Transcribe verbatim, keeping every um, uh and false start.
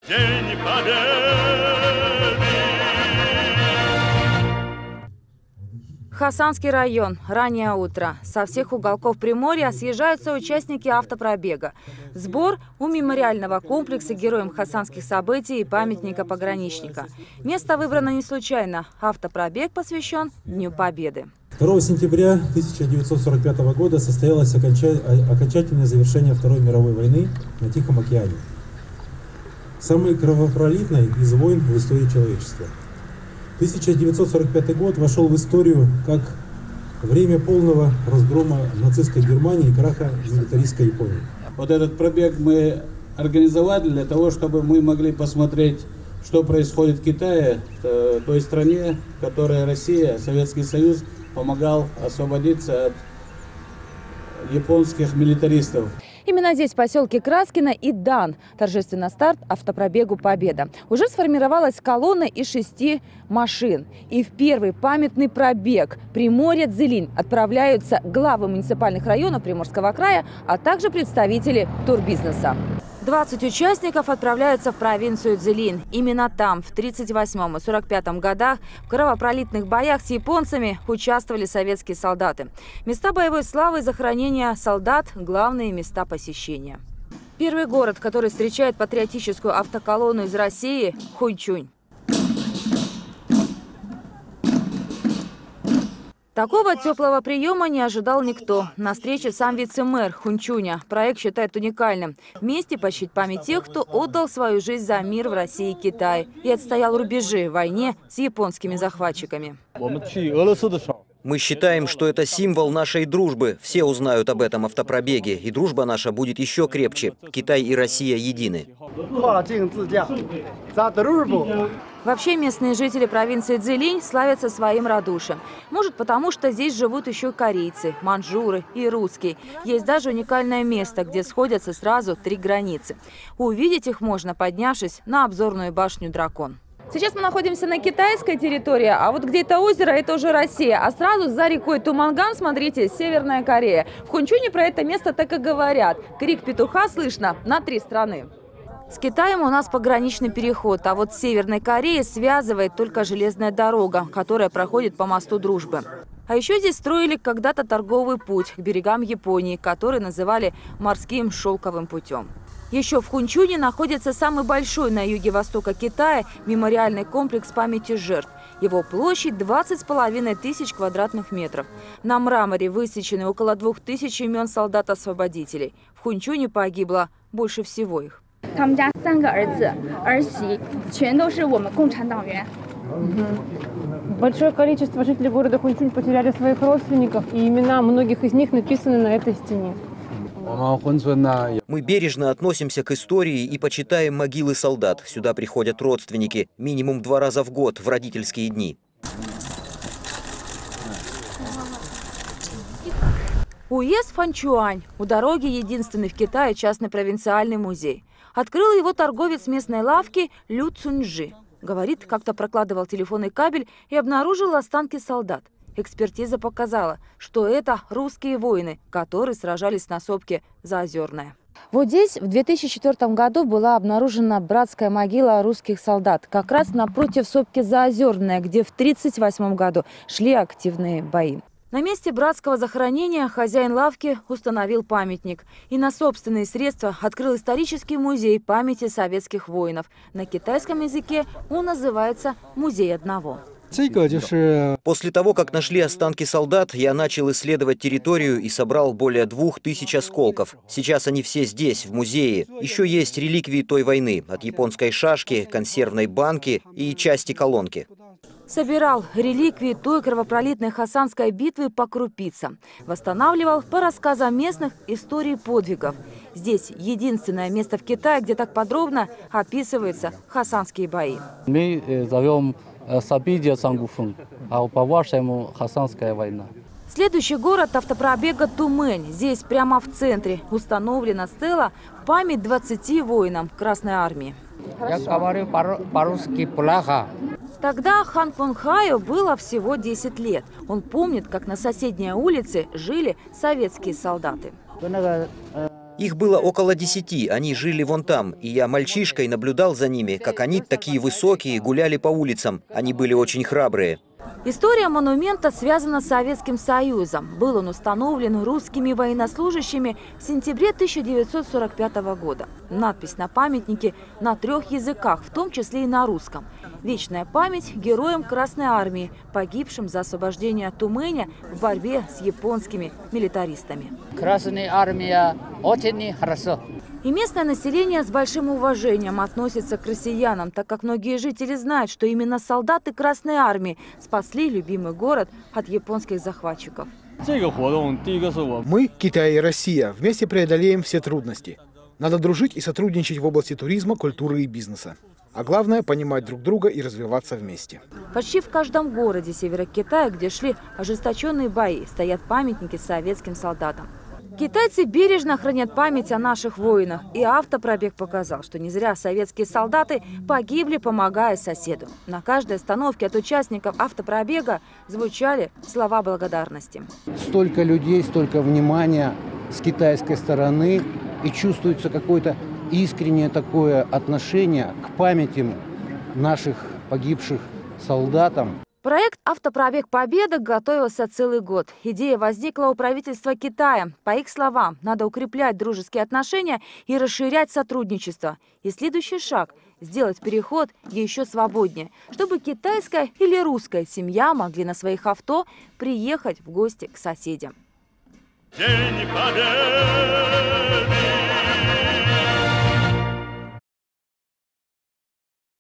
День Победы! Хасанский район. Раннее утро. Со всех уголков Приморья съезжаются участники автопробега. Сбор у мемориального комплекса героям хасанских событий и памятника пограничника. Место выбрано не случайно. Автопробег посвящен Дню Победы. второго сентября тысяча девятьсот сорок пятого года состоялось окончательное завершение Второй мировой войны на Тихом океане. Самой кровопролитной из войн в истории человечества. тысяча девятьсот сорок пятый год вошел в историю как время полного разгрома нацистской Германии и краха милитаристской Японии. Вот этот пробег мы организовали для того, чтобы мы могли посмотреть, что происходит в Китае, в той стране, в которой Россия, Советский Союз, помогал освободиться от японских милитаристов. Именно здесь, в поселке Краскино, и дан торжественный старт автопробегу «Победа». Уже сформировалась колонна из шести машин. И в первый памятный пробег Приморье-Дзилинь отправляются главы муниципальных районов Приморского края, а также представители турбизнеса. двадцать участников отправляются в провинцию Дзилинь. Именно там в тридцать восьмом и сорок пятом годах в кровопролитных боях с японцами участвовали советские солдаты. Места боевой славы и захоронения солдат – главные места посещения. Первый город, который встречает патриотическую автоколонну из России – Хуньчунь. Такого теплого приема не ожидал никто. На встрече сам вице-мэр Хуньчуня. Проект считает уникальным. Вместе почтить память тех, кто отдал свою жизнь за мир в России и Китае и отстоял рубежи в войне с японскими захватчиками. Мы считаем, что это символ нашей дружбы. Все узнают об этом автопробеге, и дружба наша будет еще крепче. Китай и Россия едины. Вообще местные жители провинции Дзилинь славятся своим радушием. Может, потому что здесь живут еще корейцы, маньчжуры и русские. Есть даже уникальное место, где сходятся сразу три границы. Увидеть их можно, поднявшись на обзорную башню «Дракон». Сейчас мы находимся на китайской территории, а вот где это озеро, это уже Россия. А сразу за рекой Туманган, смотрите, Северная Корея. В Хуньчуне про это место так и говорят. Крик петуха слышно на три страны. С Китаем у нас пограничный переход, а вот с Северной Кореей связывает только железная дорога, которая проходит по мосту Дружбы. А еще здесь строили когда-то торговый путь к берегам Японии, который называли морским шелковым путем. Еще в Хуньчуне находится самый большой на юге востока Китая мемориальный комплекс памяти жертв. Его площадь двадцать с половиной тысяч квадратных метров. На мраморе высечены около двух тысяч имен солдат-освободителей. В Хуньчуне погибло больше всего их. Большое количество жителей города Хуньчунь потеряли своих родственников, и имена многих из них написаны на этой стене. Мы бережно относимся к истории и почитаем могилы солдат. Сюда приходят родственники минимум два раза в год в родительские дни. Уезд Фанчуань. У дороги единственный в Китае частный провинциальный музей. Открыл его торговец местной лавки Лю Цуньжи. Говорит, как-то прокладывал телефонный кабель и обнаружил останки солдат. Экспертиза показала, что это русские воины, которые сражались на сопке Заозерное. Вот здесь в две тысячи четвёртом году была обнаружена братская могила русских солдат. Как раз напротив сопки Заозерное, где в тридцать восьмом году шли активные бои. На месте братского захоронения хозяин лавки установил памятник и на собственные средства открыл исторический музей памяти советских воинов. На китайском языке он называется «Музей одного». После того, как нашли останки солдат, я начал исследовать территорию и собрал более двух тысяч осколков. Сейчас они все здесь, в музее. Еще есть реликвии той войны, от японской шашки, консервной банки и части колонки. Собирал реликвии той кровопролитной хасанской битвы по крупицам. Восстанавливал по рассказам местных истории подвигов. Здесь единственное место в Китае, где так подробно описываются хасанские бои. Мы зовем события Сангуфун, а по-вашему хасанская война. Следующий город автопробега Тумэнь. Здесь прямо в центре установлена стела в память двадцати воинам Красной Армии. Я говорю по-русски плохо. Тогда Хан Кунхаю было всего десять лет. Он помнит, как на соседней улице жили советские солдаты. Их было около десяти, они жили вон там, и я мальчишкой наблюдал за ними, как они, такие высокие, гуляли по улицам. Они были очень храбрые. История монумента связана с Советским Союзом. Был он установлен русскими военнослужащими в сентябре тысяча девятьсот сорок пятого года. Надпись на памятнике на трех языках, в том числе и на русском. Вечная память героям Красной Армии, погибшим за освобождение Тюмени в борьбе с японскими милитаристами. Красная Армия очень хорошо. И местное население с большим уважением относится к россиянам, так как многие жители знают, что именно солдаты Красной Армии спасли любимый город от японских захватчиков. Мы, Китай и Россия, вместе преодолеем все трудности. Надо дружить и сотрудничать в области туризма, культуры и бизнеса. А главное – понимать друг друга и развиваться вместе. Почти в каждом городе севера Китая, где шли ожесточенные бои, стоят памятники советским солдатам. Китайцы бережно хранят память о наших воинах. И автопробег показал, что не зря советские солдаты погибли, помогая соседу. На каждой остановке от участников автопробега звучали слова благодарности. Столько людей, столько внимания с китайской стороны. И чувствуется какое-то искреннее такое отношение к памяти наших погибших солдатам. Проект «Автопробег Победы» готовился целый год. Идея возникла у правительства Китая. По их словам, надо укреплять дружеские отношения и расширять сотрудничество. И следующий шаг – сделать переход еще свободнее, чтобы китайская или русская семья могли на своих авто приехать в гости к соседям. День Победы!